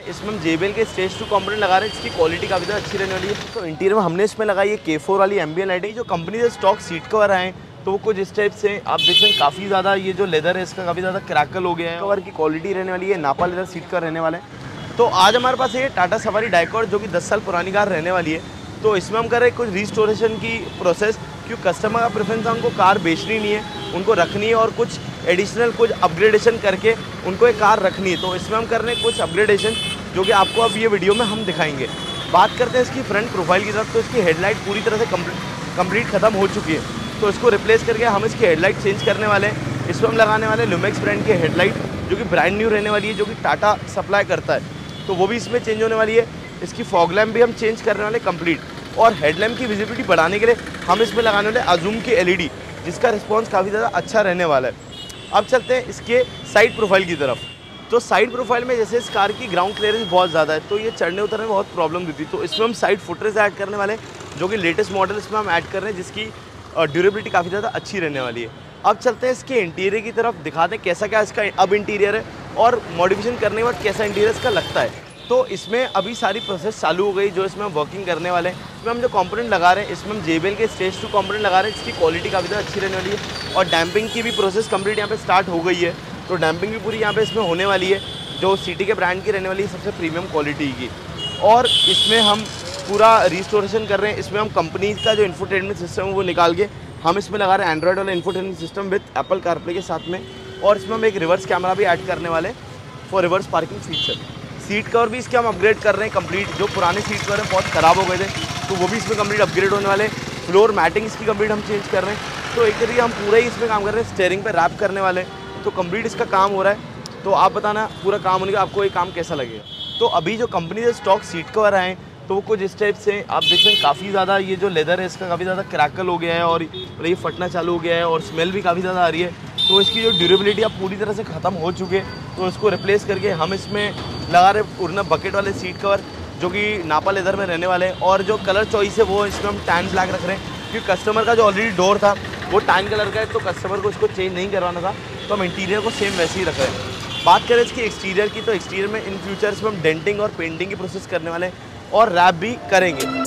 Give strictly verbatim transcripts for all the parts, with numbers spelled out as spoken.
इसमें हम J B L के स्टेज टू कंपोनेंट लगा रहे हैं, इसकी क्वालिटी काफ़ी ज़्यादा अच्छी रहने वाली है। तो इंटीरियर में हमने इसमें लगाई है के फोर वाली एम्बियन लाइटिंग। जो कंपनी से स्टॉक सीट कवर आए तो वो कुछ इस टाइप से आप देख सकते हैं, काफ़ी ज़्यादा ये जो लेदर है इसका काफ़ी ज़्यादा क्रैकल हो गया है। कवर की क्वालिटी रहने वाली है, नापा लेदर सीट कवर रहने वाले हैं। तो आज हमारे पास ये टाटा सफारी डाइकॉट जो कि दस साल पुरानी कार रहने वाली है। तो इसमें हम कर रहे हैं कुछ रिस्टोरेशन की प्रोसेस, क्योंकि कस्टमर का प्रेफरेंस है उनको कार बेचनी नहीं है, उनको रखनी है और कुछ एडिशनल कुछ अपग्रेडेशन करके उनको एक कार रखनी है। तो इसमें हम कर रहे हैं कुछ अपग्रेडेशन जो कि आपको अब ये वीडियो में हम दिखाएंगे। बात करते हैं इसकी फ्रंट प्रोफाइल की तरफ, तो इसकी हेडलाइट पूरी तरह से कंप्लीट खत्म हो चुकी है। तो इसको रिप्लेस करके हम इसकी हेडलाइट चेंज करने वाले हैं। इसमें हम लगाने वाले लुमेक्स ब्रांड की हेडलाइट जो कि ब्रांड न्यू रहने वाली है, जो कि टाटा सप्लाई करता है, तो वो भी इसमें चेंज होने वाली है। इसकी फॉग लैम्प भी हम चेंज करने वाले कंप्लीट, और हेडलैम्प की विजिबिलिटी बढ़ाने के लिए हम इसमें लगाने वाले अजूम की एल ई डी, जिसका रिस्पॉन्स काफ़ी ज़्यादा अच्छा रहने वाला है। अब चलते हैं इसके साइड प्रोफाइल की तरफ। तो साइड प्रोफाइल में जैसे इस कार की ग्राउंड क्लियरेंस बहुत ज़्यादा है, तो ये चढ़ने उतरने में बहुत प्रॉब्लम देती है। तो इसमें हम साइड फुटरेस ऐड करने वाले हैं, जो कि लेटेस्ट मॉडल इसमें हम ऐड कर रहे हैं, जिसकी ड्यूरेबिलिटी काफ़ी ज़्यादा अच्छी रहने वाली है। अब चलते हैं इसके इंटीरियर की तरफ, दिखाते हैं कैसा क्या इसका अब इंटीरियर है और मॉडिफिकेशन करने के बाद कैसा इंटीरियर इसका लगता है। तो इसमें अभी सारी प्रोसेस चालू हो गई जो इसमें हम वर्किंग करने वाले हैं। इसमें हम जो कंपोनेंट लगा रहे हैं, इसमें हम जे बी एल के स्टेज टू कंपोनेंट लगा रहे हैं, इसकी क्वालिटी काफ़ी ज़्यादा अच्छी रहने वाली है। और डैम्पिंग की भी प्रोसेस कंप्लीट यहाँ पे स्टार्ट हो गई है। तो डैम्पिंग भी पूरी यहाँ पे इसमें होने वाली है, जो सिटी के ब्रांड की रहने वाली है, सबसे प्रीमियम क्वालिटी की। और इसमें हम पूरा रिस्टोरेशन कर रहे हैं। इसमें हम कंपनी का जो इंफोटेनमेंट सिस्टम है वो निकाल के हम इसमें लगा रहे हैं एंड्रॉयड वाला infotainment system with Apple CarPlay के साथ में। और इसमें हम एक रिवर्स कैमरा भी ऐड करने वाले हैं for reverse parking feature. Seat cover भी इसके हम अपग्रेड कर रहे हैं कंप्लीट। जो पुराने सीट कवर हैं बहुत ख़राब हो गए थे, तो वो भी इसमें कंप्लीट अपग्रेड होने वाले। फ्लोर मैटिंग इसकी कंप्लीट हम चेंज कर रहे हैं। तो एक तरीके हम पूरा ही इसमें काम कर रहे हैं, स्टेयरिंग पे रैप करने वाले। तो कंप्लीट इसका काम हो रहा है। तो आप बताना पूरा काम होने का आपको ये काम कैसा लगेगा। तो अभी जो कंपनी से स्टॉक सीट कवर आए तो वो कुछ इस टाइप से आप देख सकते हैं, काफ़ी ज़्यादा ये जो लेदर है इसका काफ़ी ज़्यादा क्रैकल हो गया है और ये फटना चालू हो गया है और स्मेल भी काफ़ी ज़्यादा आ रही है। तो इसकी जो ड्यूरेबिलिटी अब पूरी तरह से ख़त्म हो चुकी है। तो इसको रिप्लेस करके हम इसमें लगा रहे पूर्ण बकेट वाले सीट कवर, जो कि नापा लेदर में रहने वाले हैं। और जो कलर चॉइस है वो इसमें हम टैन ब्लैक रख रहे हैं, क्योंकि कस्टमर का जो ऑलरेडी डोर था वो टैन कलर का है, तो कस्टमर को इसको चेंज नहीं करवाना था। तो हम इंटीरियर को सेम वैसे ही रख रहे हैं। बात करें इसकी एक्सटीरियर की, तो एक्सटीरियर में इन फ्यूचर इसमें हम डेंटिंग और पेंटिंग की प्रोसेस करने वाले हैं और रैप भी करेंगे।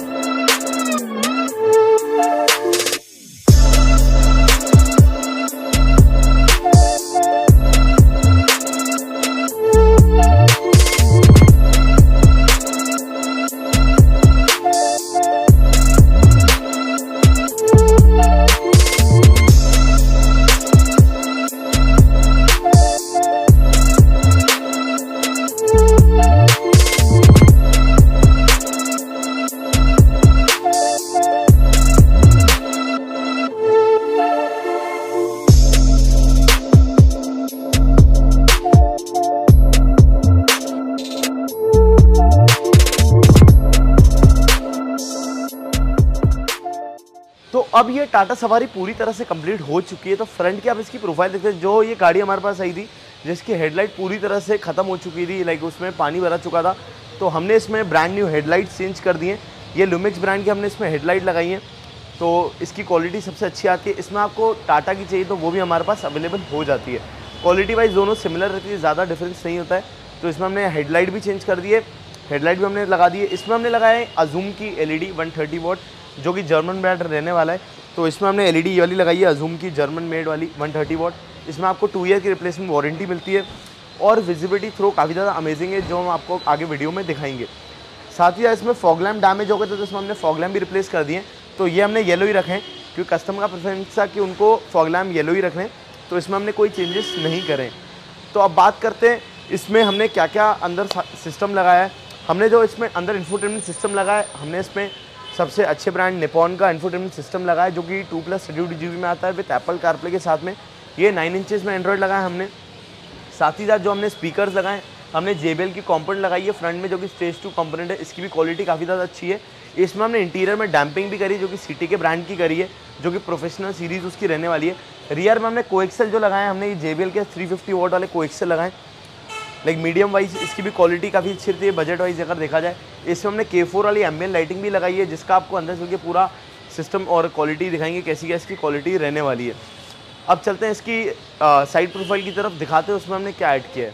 तो अब ये टाटा सफारी पूरी तरह से कंप्लीट हो चुकी है। तो फ्रंट की आप इसकी प्रोफाइल देखते हैं। जो ये गाड़ी हमारे पास आई थी जिसकी हेडलाइट पूरी तरह से ख़त्म हो चुकी थी, लाइक उसमें पानी भरा चुका था, तो हमने इसमें ब्रांड न्यू हेडलाइट चेंज कर दी हैं। ये लुमेक्स ब्रांड की हमने इसमें हेडलाइट लगाई हैं, तो इसकी क्वालिटी सबसे अच्छी आती है। इसमें आपको टाटा की चाहिए तो वो भी हमारे पास अवेलेबल हो जाती है। क्वालिटी वाइज दोनों सिमिलर रहती है, ज़्यादा डिफरेंस नहीं होता है। तो इसमें हमने हेडलाइट भी चेंज कर दी है, हेडलाइट भी हमने लगा दी है। इसमें हमने लगाया है अजूम की L E D one thirty watt, जो कि जर्मन ब्रांड रहने वाला है। तो इसमें हमने एल ई डी ये वाली लगाई है अजूम की जर्मन मेड वाली वन थर्टी वॉट। इसमें आपको टू ईयर की रिप्लेसमेंट वारंटी मिलती है और विजिबिलिटी थ्रो काफ़ी ज़्यादा अमेजिंग है, जो हम आपको आगे वीडियो में दिखाएंगे। साथ ही इसमें फॉग लैम्प डैमेज हो गए थे, तो इसमें हमने फॉग लैम्प भी रिप्लेस कर दिए। तो ये हमने येलो ही रखे हैं, क्योंकि कस्टमर का प्रेफरेंस था कि उनको फॉग लैम्प येलो ही रखने, तो इसमें हमने कोई चेंजेस नहीं करें। तो अब बात करते हैं इसमें हमने क्या क्या अंदर सिस्टम लगाया है। हमने जो इसमें अंदर इंफोटेनमेंट सिस्टम लगाया है, हमने इसमें सबसे अच्छे ब्रांड निपॉन का इंफोटेनमेंट सिस्टम लगाया है, जो कि two plus thirty two G B में आता है विद एप्पल कारप्ले के साथ में। ये नाइन इंचेस में एंड्रॉयड लगाया हमने। साथ ही साथ जो हमने स्पीकर्स लगाए, हमने जे बी एल की कंपोनेंट लगाई है फ्रंट में, जो कि स्टेज टू कंपोनेंट है। इसकी भी क्वालिटी काफ़ी ज़्यादा अच्छी है। इसमें हमने इंटीरियर में डैम्पिंग भी करी, जो कि सिटी के ब्रांड की करी है, जो कि प्रोफेशनल सीरीज़ उसकी रहने वाली है। रियर में हमने कोएक्सेल जो लगाए, हमने ये जे बी एल के थ्री फिफ्टी वॉट वाले कोएक्सेल लगाए। लाइक मीडियम वाइज इसकी भी क्वालिटी काफ़ी अच्छी रहती है, बजट वाइज अगर देखा जाए। इसमें हमने के फोर वाली एम्बियन लाइटिंग भी लगाई है, जिसका आपको अंदर से पूरा सिस्टम और क्वालिटी दिखाएंगे कैसी क्या इसकी क्वालिटी रहने वाली है। अब चलते हैं इसकी साइड प्रोफाइल की तरफ, दिखाते हैं उसमें हमने क्या ऐड किया है।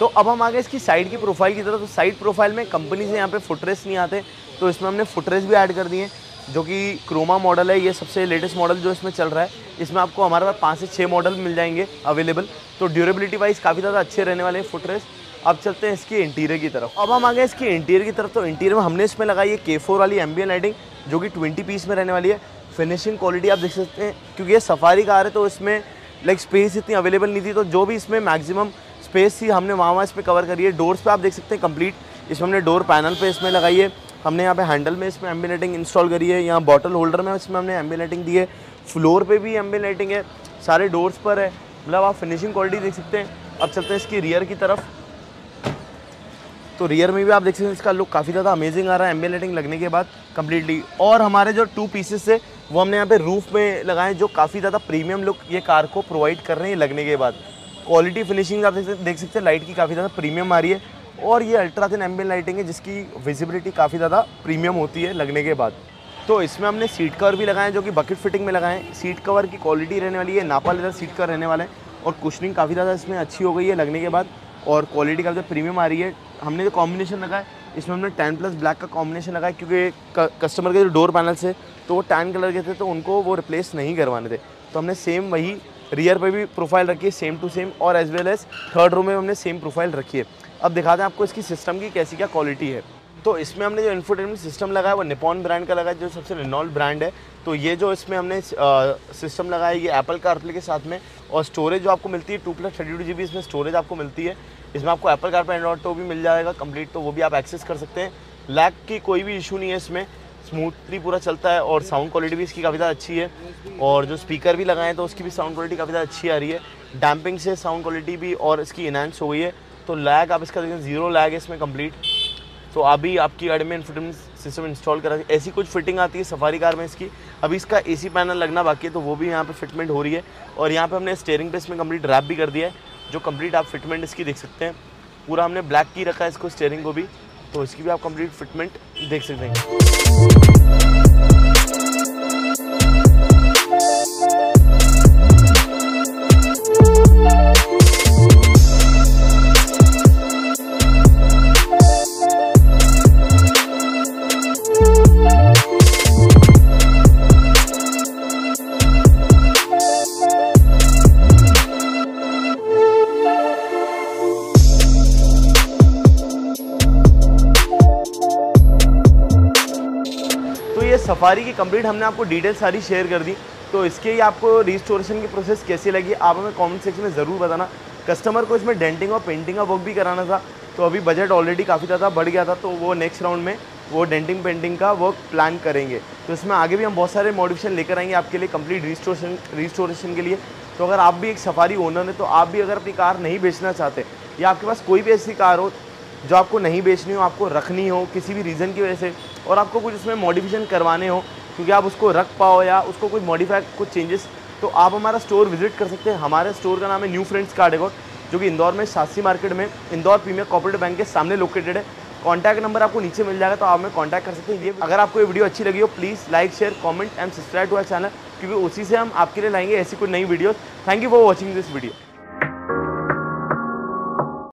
तो अब हम आ गए इसकी साइड की प्रोफाइल की तरफ। तो साइड प्रोफाइल में कंपनी से यहाँ पे फुटरेस्ट नहीं आते, तो इसमें हमने फुटरेस्ट भी ऐड कर दिए, जो कि क्रोमा मॉडल है। ये सबसे लेटेस्ट मॉडल जो इसमें चल रहा है। इसमें आपको हमारे पास पाँच से छः मॉडल मिल जाएंगे अवेलेबल। तो ड्यूरेबिलिटी वाइज काफ़ी ज़्यादा अच्छे रहने वाले हैं फुटरेस्ट। अब चलते हैं इसकी इंटीरियर की तरफ। अब हम आ गए इसकी इंटीरियर की तरफ। तो इंटीरियर में हमने इसमें लगाई है के फोर वाली एम्बिएंट लाइटिंग, जो कि ट्वेंटी पीस में रहने वाली है। फिनिशिंग क्वालिटी आप देख सकते हैं, क्योंकि ये सफारी कार है तो इसमें लाइक स्पेस इतनी अवेलेबल नहीं थी, तो जो भी इसमें मैक्सिमम स्पेस थी हमने वहाँ वहाँ इसमें कवर करी है। डोर्स पे आप देख सकते हैं कंप्लीट इसमें हमने डोर पैनल पे इसमें लगाई है। हमने यहाँ पे हैंडल में इसमें एम्बिएंट लाइटिंग इंस्टॉल करी है। यहाँ बॉटल होल्डर में इसमें हमने एम्बिएंट लाइटिंग दी है। फ्लोर पे भी एम्बिएंट लाइटिंग है, सारे डोर्स पर है। मतलब आप फिनिशिंग क्वालिटी देख सकते हैं। अब चलते हैं इसकी रियर की तरफ। तो रियर में भी आप देख सकते हैं इसका लुक काफ़ी ज़्यादा अमेजिंग आ रहा है एम्बिएंट लाइटिंग लगने के बाद कम्प्लीटली। और हमारे जो टू पीसेस है वो हमने यहाँ पे रूफ में लगाए, जो काफ़ी ज़्यादा प्रीमियम लुक ये कार को प्रोवाइड कर रहे हैं लगने के बाद। क्वालिटी फिनिशिंग आप देख सकते हैं, लाइट की काफ़ी ज़्यादा प्रीमियम आ रही है। और ये अल्ट्रा थिन एम्बिएंट लाइटिंग है, जिसकी विजिबिलिटी काफ़ी ज़्यादा प्रीमियम होती है लगने के बाद। तो इसमें हमने सीट कवर भी लगाए हैं, जो कि बकेट फिटिंग में लगाए हैं। सीट कवर की क्वालिटी रहने वाली है, नापा लेदर सीट कवर रहने वाले हैं। और कुशनिंग काफ़ी ज़्यादा इसमें अच्छी हो गई है लगने के बाद, और क्वालिटी काफ़ी ज़्यादा प्रीमियम आ रही है। हमने जो कॉम्बिनेशन लगाया इसमें हमने टैन प्लस ब्लैक का कॉम्बिनेशन लगाया, क्योंकि कस्टमर के जो डोर पैनल से तो वो टैन कलर के थे, तो उनको वो रिप्लेस नहीं करवाने थे। तो हमने सेम वही रियर पे भी प्रोफाइल रखी है, सेम टू सेम। और as well as third row में हमने सेम प्रोफाइल रखी है। अब दिखाते हैं आपको इसकी सिस्टम की कैसी क्या क्वालिटी है। तो इसमें हमने जो इंफोटेनमेंट सिस्टम लगाया वो निपॉन ब्रांड का लगाया, जो सबसे रेनॉल्ट ब्रांड है। तो ये जो इसमें हमने सिस्टम लगाया ये एप्पल कारप्ले के साथ में, और स्टोरेज जो आपको मिलती है two plus thirty two G B इसमें स्टोरेज आपको मिलती है। इसमें आपको एप्पल कारप्ले एंड्रॉइड ऑटो भी मिल जाएगा कंप्लीट, तो वो भी आप एक्सेस कर सकते हैं। लैग की कोई भी इशू नहीं है इसमें, स्मूथली पूरा चलता है। और साउंड क्वालिटी भी इसकी काफ़ी ज़्यादा अच्छी है। और जो स्पीकर भी लगाए हैं तो उसकी भी साउंड क्वालिटी काफ़ी ज़्यादा अच्छी आ रही है। डैम्पिंग से साउंड क्वालिटी भी और इसकी इनहांस हो गई है। तो लैग आप इसका देखें, जीरो लैग है इसमें कंप्लीट। तो अभी आपकी गाड़ी में इंफोटेनमेंट सिस्टम इंस्टॉल करा, ऐसी कुछ फिटिंग आती है सफारी कार में इसकी। अभी इसका एसी पैनल लगना बाकी है, तो वो भी यहाँ पे फिटमेंट हो रही है। और यहाँ पे हमने स्टीयरिंग पे इसमें कंप्लीट रैप भी कर दिया है, जो कंप्लीट आप फिटमेंट इसकी देख सकते हैं। पूरा हमने ब्लैक की रखा है इसको, स्टीयरिंग को भी, तो इसकी भी आप कंप्लीट फिटमेंट देख सकते हैं। सफारी की कंप्लीट हमने आपको डिटेल सारी शेयर कर दी। तो इसके ही आपको रिस्टोरेशन की प्रोसेस कैसी लगी आप हमें कमेंट सेक्शन में ज़रूर बताना। कस्टमर को इसमें डेंटिंग और पेंटिंग का वर्क भी कराना था, तो अभी बजट ऑलरेडी काफ़ी ज़्यादा बढ़ गया था, तो वो नेक्स्ट राउंड में वो डेंटिंग पेंटिंग का वर्क प्लान करेंगे। तो इसमें आगे भी हम बहुत सारे मॉडिफिकेशन लेकर आएंगे आपके लिए कंप्लीट रिस्टोरेशन रिस्टोरेशन के लिए। तो अगर आप भी एक सफारी ओनर है, तो आप भी अगर अपनी कार नहीं बेचना चाहते, या आपके पास कोई भी ऐसी कार हो जो आपको नहीं बेचनी हो, आपको रखनी हो किसी भी रीज़न की वजह से, और आपको कुछ उसमें मॉडिफिकेशन करवाने हो क्योंकि आप उसको रख पाओ या उसको कुछ मॉडिफाई कुछ चेंजेस, तो आप हमारा स्टोर विजिट कर सकते हैं। हमारे स्टोर का नाम है न्यू फ्रेंड्स कार डेकोर, जो कि इंदौर में शास्त्री मार्केट में इंदौर प्रीमियर कोऑपरेटिव बैंक के सामने लोकेटेड है। कॉन्टैक्ट नंबर आपको नीचे मिल जाएगा, तो आप हमें कॉन्टैक्ट कर सकते हैं। ये अगर आपको ये वीडियो अच्छी लगी हो, please like share comment and subscribe to our channel, क्योंकि उसी से हम आपके लिए लाएंगे ऐसी कोई नई videos. Thank you for watching this video.